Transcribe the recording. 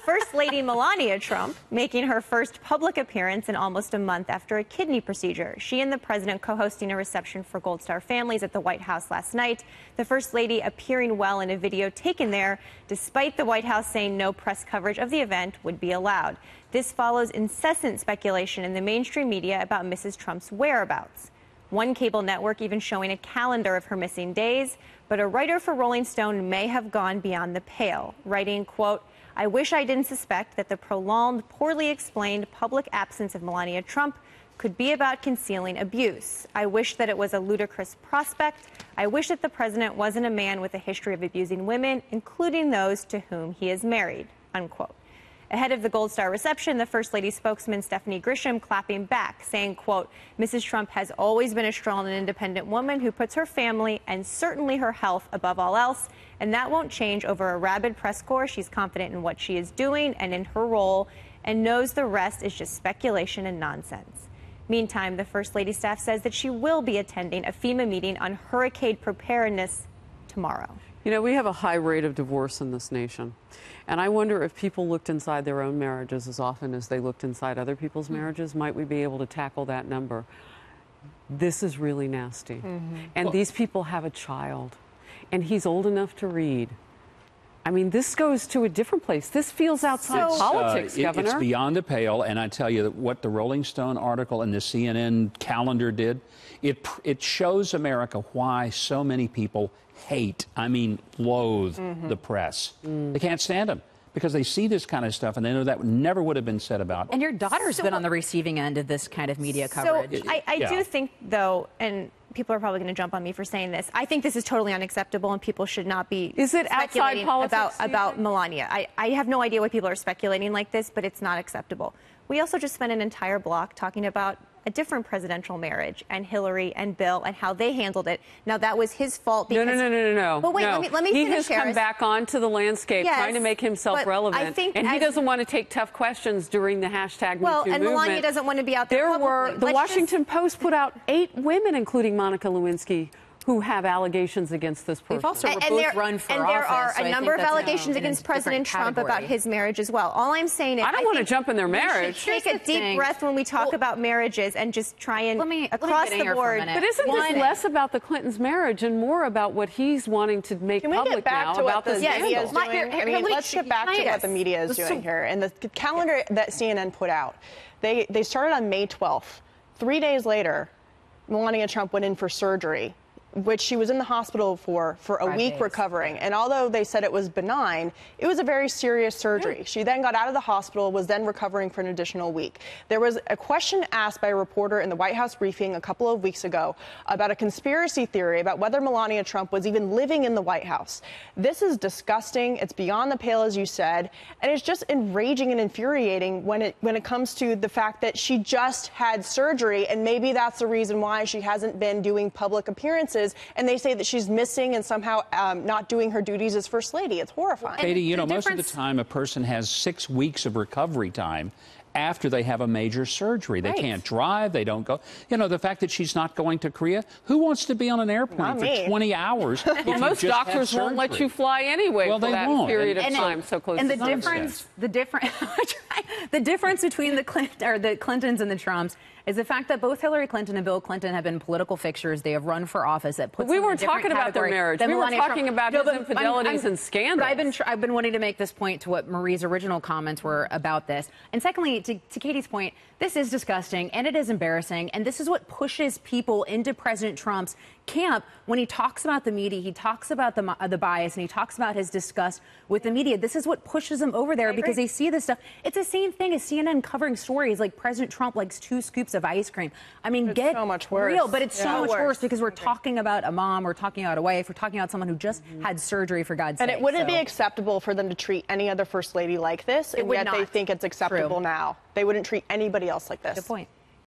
First Lady Melania Trump making her first public appearance in almost a month after a kidney procedure. She and the president co-hosting a reception for Gold Star families at the White House last night. The First Lady appearing well in a video taken there, despite the White House saying no press coverage of the event would be allowed. This follows incessant speculation in the mainstream media about Mrs. Trump's whereabouts. One cable network even showing a calendar of her missing days, but a writer for Rolling Stone may have gone beyond the pale, writing, quote, "I wish I didn't suspect that the prolonged, poorly explained public absence of Melania Trump could be about concealing abuse. I wish that it was a ludicrous prospect. I wish that the president wasn't a man with a history of abusing women, including those to whom he is married," unquote. Ahead of the Gold Star reception, the First Lady spokesman Stephanie Grisham clapping back, saying, quote, "Mrs. Trump has always been a strong and independent woman who puts her family and certainly her health above all else, and that won't change over a rabid press corps. She's confident in what she is doing and in her role, and knows the rest is just speculation and nonsense." Meantime, the First Lady staff says that she will be attending a FEMA meeting on hurricane preparedness tomorrow. You know, we have a high rate of divorce in this nation. And I wonder if people looked inside their own marriages as often as they looked inside other people's marriages, might we be able to tackle that number? This is really nasty. And these people have a child, and he's old enough to read. I mean, this goes to a different place. This feels outside politics, Governor. It's beyond the pale, and I tell you that what the Rolling Stone article and the CNN calendar did, it shows America why so many people hate, I mean, loathe the press. They can't stand them because they see this kind of stuff and they know that never would have been said about. And your daughter's been on the receiving end of this kind of media coverage. So I do think, though, and people are probably going to jump on me for saying this, I think this is totally unacceptable and people should not be speculating about Melania. I have no idea why people are speculating like this, but it's not acceptable. We also just spent an entire block talking about a different presidential marriage and Hillary and Bill and how they handled it. Now, that was his fault. Because, no. But wait, no. let me he finish, has come back onto the landscape, trying to make himself relevant. And he doesn't want to take tough questions during the hashtag Well, movement. and Melania doesn't want to be out there publicly. The Washington Post put out 8 women, including Monica Lewinsky, who have allegations against this person. They've also both run for office. And there are so a number of allegations against President Trump about his marriage as well. All I'm saying is I don't want to jump in their marriage. Take a deep breath when we talk about marriages and just try and across the board. But isn't this less about the Clintons' marriage and more about what he's wanting to make public now about this media is doing? I mean, let's get back to what the media is doing here. And the calendar that CNN put out, they started on May 12th. 3 days later, Melania Trump went in for surgery, which she was in the hospital for a week recovering. And although they said it was benign, it was a very serious surgery. She then got out of the hospital, was then recovering for an additional week. There was a question asked by a reporter in the White House briefing a couple of weeks ago about a conspiracy theory about whether Melania Trump was even living in the White House. This is disgusting. It's beyond the pale, as you said. And it's just enraging and infuriating when it comes to the fact that she just had surgery. And maybe that's the reason why she hasn't been doing public appearances. And they say that she's missing and somehow not doing her duties as First Lady. It's horrifying. Katie, you know, most of the time a person has 6 weeks of recovery time after they have a major surgery. They can't drive. They don't go. You know, the fact that she's not going to Korea. Who wants to be on an airplane for 20 hours? Well, most doctors won't let you fly anyway for that period of time so close to sunset. The difference between the Clintons and the Trumps is the fact that both Hillary Clinton and Bill Clinton have been political fixtures. They have run for office. That puts we weren't talking about their marriage. We were talking about his infidelities and scandals. But I've been wanting to make this point to what Marie's original comments were about this. And secondly, to Katie's point, this is disgusting and it is embarrassing. And this is what pushes people into President Trump's camp when he talks about the media. He talks about the bias and he talks about his disgust with the media. This is what pushes them over there because they see this stuff. It's the same thing as CNN covering stories like President Trump likes 2 scoops of ice cream. I mean, it's so much worse. Real, but it's so much worse because we're talking about a mom, we're talking about a wife, we're talking about someone who just had surgery, for God's sake. And it wouldn't be acceptable for them to treat any other First Lady like this, and yet they think it's acceptable now. They wouldn't treat anybody else like this. Good point.